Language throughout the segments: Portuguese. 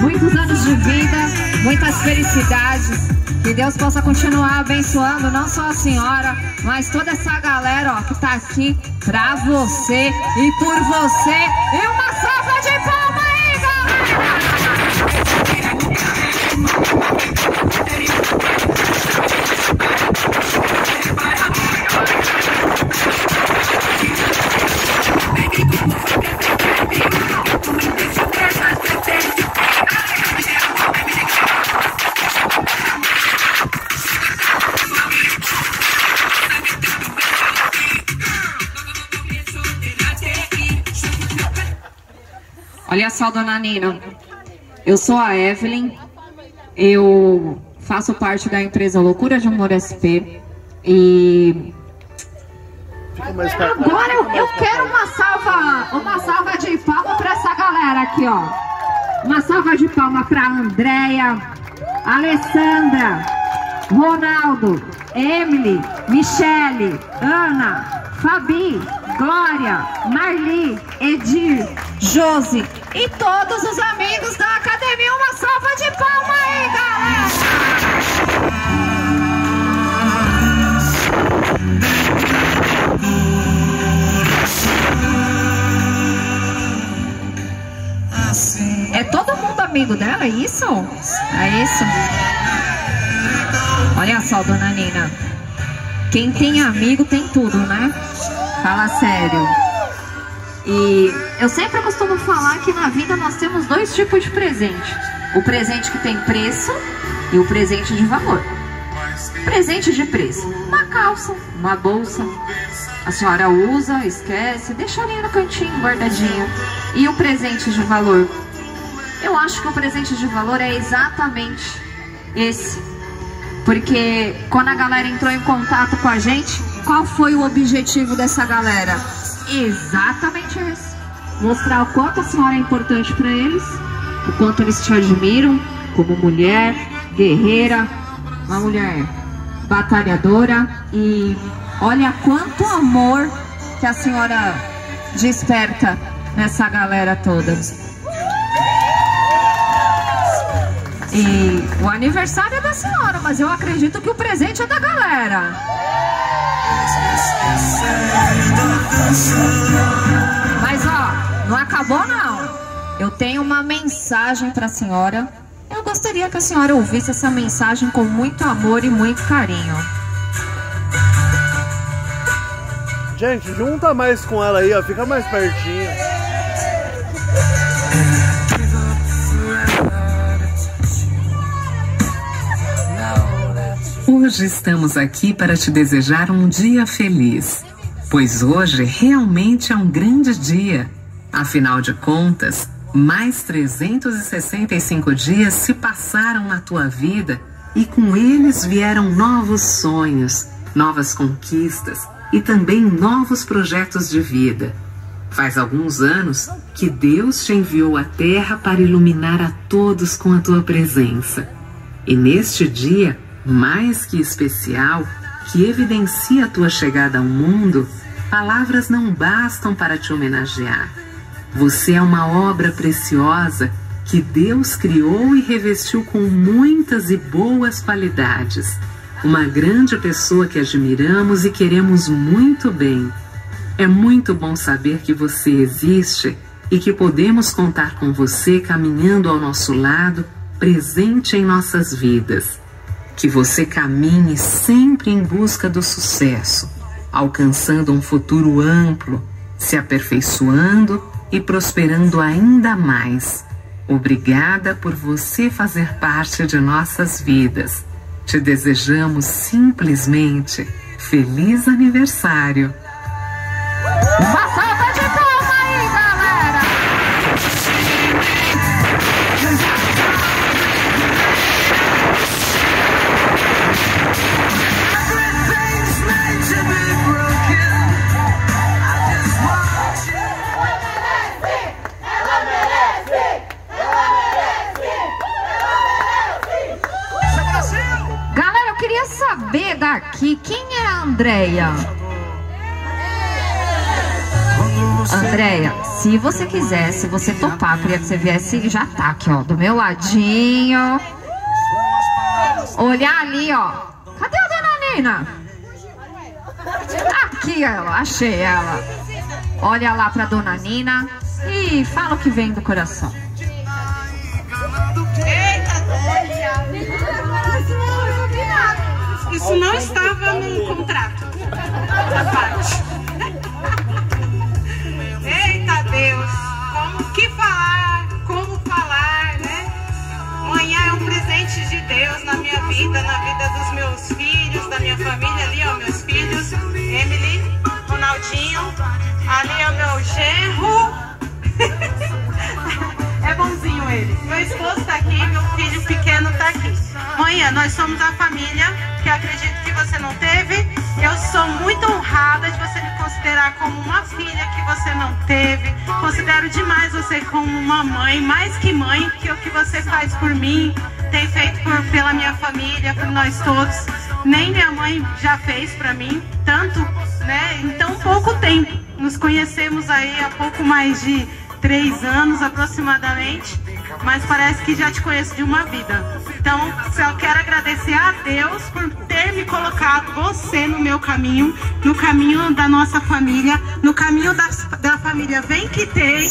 muitos anos de vida, muitas felicidades. Que Deus possa continuar abençoando não só a senhora, mas toda essa galera, ó, que tá aqui pra você e por você. E uma salva de palmas aí, olha só, dona Nina, eu sou a Evelyn, eu faço parte da empresa Loucura de Amor SP e agora eu quero uma salva de palmas para essa galera aqui, ó. Uma salva de palmas para Andréia, Alessandra, Ronaldo, Emily, Michele, Ana, Fabi, Glória, Marli, Edir, Josi e todos os amigos da academia. Uma salva de palmas aí, galera! É todo mundo amigo dela, é isso? É isso? Olha só, dona Nina, quem tem amigo tem tudo, né? Fala sério. E eu sempre costumo falar que na vida nós temos dois tipos de presente. O presente que tem preço e o presente de valor. Presente de preço: uma calça, uma bolsa. A senhora usa, esquece, deixa ali no cantinho guardadinho. E o presente de valor? Eu acho que o presente de valor é exatamente esse. Porque quando a galera entrou em contato com a gente, qual foi o objetivo dessa galera? Exatamente esse: mostrar o quanto a senhora é importante para eles, o quanto eles te admiram como mulher guerreira, uma mulher batalhadora. E olha quanto amor que a senhora desperta nessa galera toda. E o aniversário é da senhora, mas eu acredito que o presente é da galera. Mas ó, não acabou não. Eu tenho uma mensagem para a senhora. Eu gostaria que a senhora ouvisse essa mensagem com muito amor e muito carinho. Gente, junta mais com ela aí, ó, fica mais pertinho. Hoje estamos aqui para te desejar um dia feliz, pois hoje realmente é um grande dia. Afinal de contas, mais 365 dias se passaram na tua vida e com eles vieram novos sonhos, novas conquistas e também novos projetos de vida. Faz alguns anos que Deus te enviou à Terra para iluminar a todos com a tua presença. E neste dia mais que especial, que evidencia a tua chegada ao mundo, palavras não bastam para te homenagear. Você é uma obra preciosa que Deus criou e revestiu com muitas e boas qualidades. Uma grande pessoa que admiramos e queremos muito bem. É muito bom saber que você existe e que podemos contar com você caminhando ao nosso lado, presente em nossas vidas. Que você caminhe sempre em busca do sucesso, alcançando um futuro amplo, se aperfeiçoando e prosperando ainda mais. Obrigada por você fazer parte de nossas vidas. Te desejamos simplesmente feliz aniversário. Uma salva de palmas aí, galera! Galera, eu queria saber daqui quem é a Andréia. Andréia, se você quiser, se você topar, queria que você viesse, já tá aqui, ó, do meu ladinho. Olhar ali, ó. Cadê a dona Nina? Aqui ela, achei ela. Olha lá pra dona Nina e fala o que vem do coração. Isso não estava no contrato. Essa parte. Eita Deus, como falar, né? Amanhã é um presente de Deus na minha vida, na vida dos meus filhos, da minha família ali, ó, meus filhos, Emily, Ronaldinho, ali é o meu genro. É bonzinho ele. Meu esposo tá aqui, meu filho pequeno tá aqui. Amanhã nós somos a família que acredito que você não teve. Eu sou muito honrada de você me considerar como uma filha que você não teve. Considero demais você como uma mãe, mais que mãe, porque o que você faz por mim, tem feito pela minha família, por nós todos. Nem minha mãe já fez pra mim, tanto, né, em tão pouco tempo. Nos conhecemos aí há pouco mais de 3 anos aproximadamente, mas parece que já te conheço de uma vida. Então, eu quero agradecer a Deus por ter me colocado você no meu caminho, no caminho da nossa família, no caminho da família Vem Que Tem,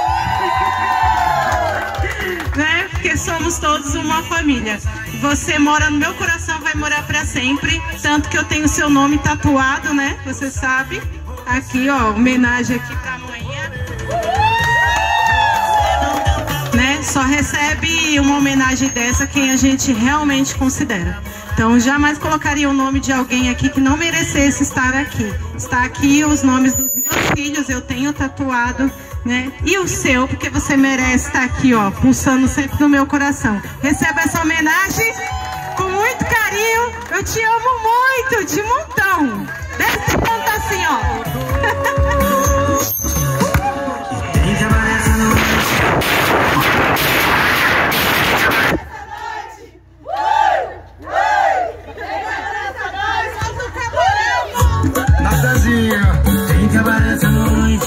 né? Porque somos todos uma família. Você mora no meu coração, vai morar para sempre, tanto que eu tenho seu nome tatuado, né? Você sabe. Aqui, ó, homenagem aqui pra amanhã. Né? Só recebe uma homenagem dessa quem a gente realmente considera. Então, jamais colocaria o nome de alguém aqui que não merecesse estar aqui. Está aqui os nomes dos meus filhos, eu tenho tatuado, né? E o seu, porque você merece estar aqui, ó, pulsando sempre no meu coração. Receba essa homenagem com muito carinho. Eu te amo muito, de montão. Deve cantar assim, ó. Nadazinha, tem que acabar essa noite.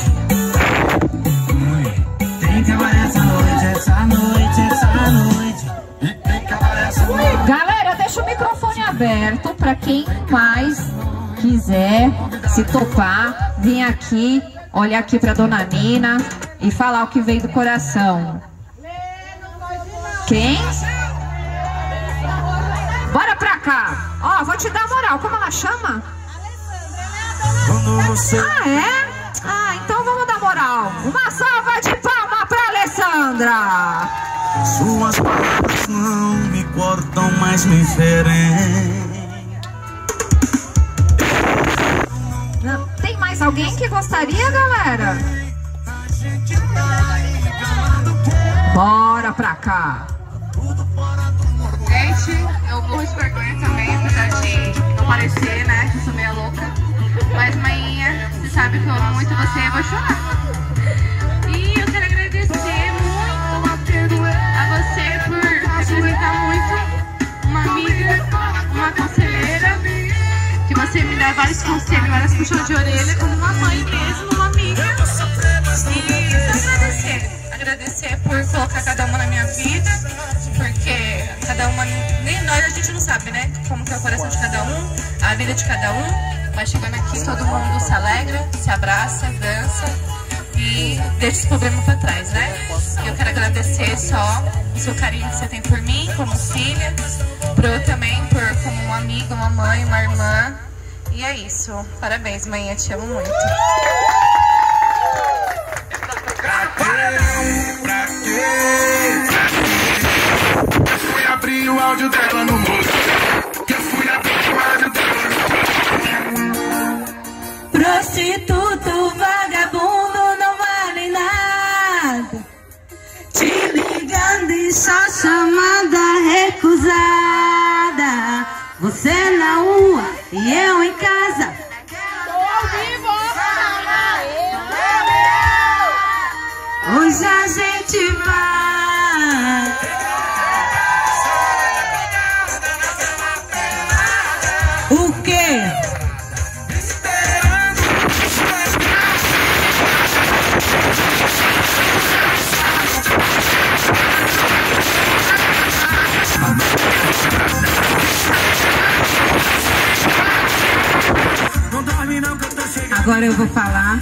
Tem que acabar essa noite, essa noite, essa noite. Tem que acabar essa noite. Galera, deixa o microfone aberto para quem mais quiser se topar, vir aqui, olhar aqui pra dona Nina e falar o que veio do coração. Quem? Bora pra cá. Ó, vou te dar moral. Como ela chama? Ah, é? Ah, então vamos dar moral. Uma salva de palmas pra Alessandra. Suas palavras não me cortam, mas me ferem. Tem mais alguém que gostaria, galera? Bora pra cá. Gente, eu morro de vergonha também, apesar de não parecer, né, que eu sou meio louca. Mas, mainha, você sabe que eu amo muito você e eu vou chorar. E eu quero agradecer muito a você por representar muito uma amiga, uma conselheira, que você me dá vários conselhos, várias puxões de orelha, como uma mãe mesmo, uma amiga. E só agradecer por colocar cada uma na minha vida, porque cada uma, nem nós a gente não sabe, né, como que é o coração de cada um, a vida de cada um. Mas chegando aqui, todo mundo se alegra, se abraça, dança e deixa os problemas pra trás, né? E eu quero agradecer só o seu carinho que você tem por mim, como filha, pro também como uma amiga, uma mãe, uma irmã. E é isso. Parabéns, mãe, eu te amo muito. Pra quê? Eu fui abrir o áudio dela no rosto. Eu fui abrir o áudio dela no rosto. Prostituto, vagabundo, não vale nada. Te ligando e só chamada recusada. Você na rua e eu em casa. Hoje a gente vai. O quê? Agora eu vou falar.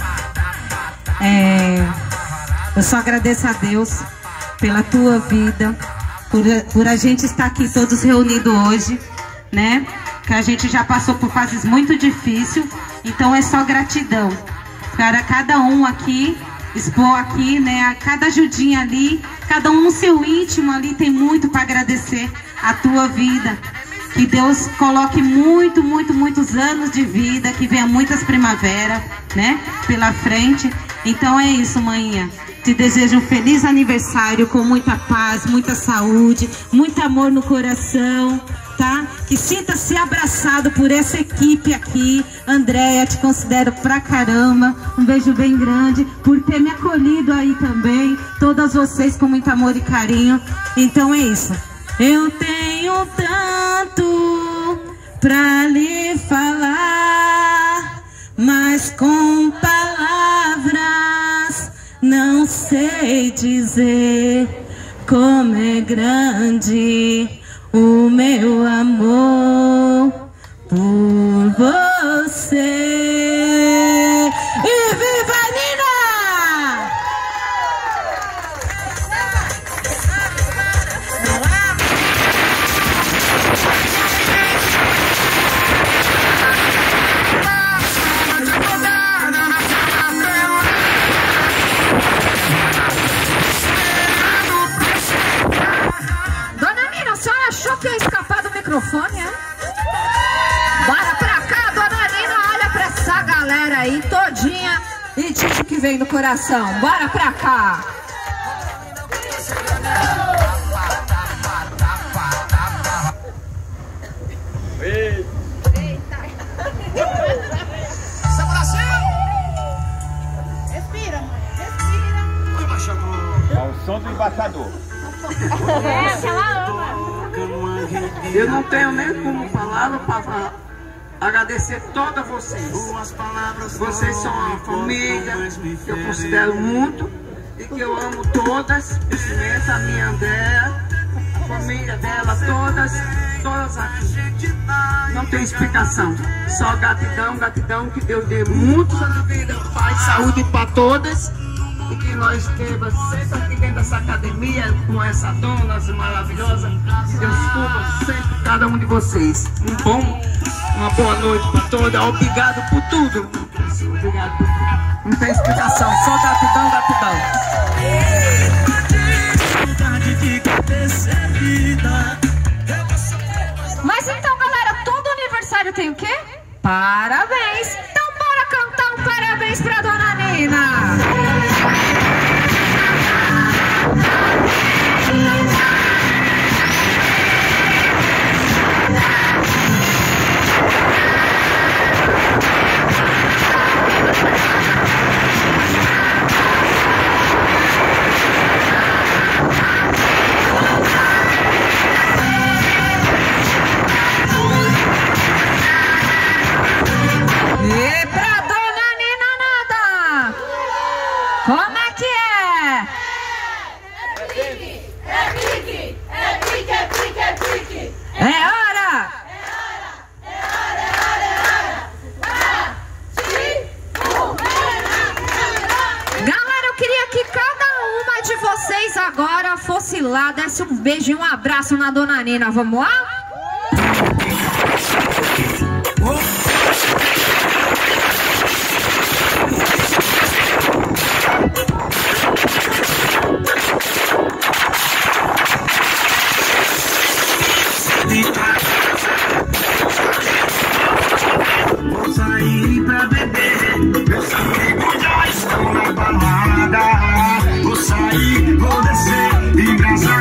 Eu só agradeço a Deus pela tua vida, por a gente estar aqui todos reunidos hoje, né? Que a gente já passou por fases muito difíceis, então é só gratidão. Para cada um aqui, expor aqui, né? A cada ajudinha ali, cada um no seu íntimo ali tem muito para agradecer a tua vida. Que Deus coloque muitos anos de vida, que venha muitas primaveras, né? Pela frente. Então é isso, maninha. Te desejo um feliz aniversário com muita paz, muita saúde, muito amor no coração, tá? Que sinta-se abraçado por essa equipe aqui. Andréia, te considero pra caramba. Um beijo bem grande por ter me acolhido aí também. Todas vocês com muito amor e carinho. Então é isso. Eu tenho tanto pra lhe falar, mas com palavras não sei dizer como é grande o meu amor por você. E viva a Nina! Que ia escapar do microfone, é? Bora pra cá, dona Nina, olha pra essa galera aí todinha e diz o que vem no coração. Bora pra cá. Eita. Seu Brasil! Respira, mãe, respira. O embaixador. Ao som do embaixador. Que ela ama. Eu não tenho nem como palavra para agradecer todos vocês. Vocês são uma família que eu considero muito e que eu amo todas, principalmente a minha Andréia, a família dela, todas aqui. Não tem explicação, só gratidão, que Deus dê muitos anos de vida, paz, saúde para todas. E que nós estejamos sempre aqui dentro dessa academia, com essa dona maravilhosa. Que Deus cubra sempre cada um de vocês. Uma boa noite para todos. Obrigado por tudo. Obrigado por tudo. Não tem explicação, só gratidão. Mas então, galera, todo aniversário tem o quê? Parabéns! Então bora cantar um parabéns pra dona Nina! E pra dona Nina nada! Como é que é? É hora! Galera, eu queria que cada uma de vocês agora fosse lá, desse um beijo e um abraço na dona Nina. Vamos lá? Vou sair pra beber, meus amigos já estão na balada. Vou sair, vou descer, engraçado.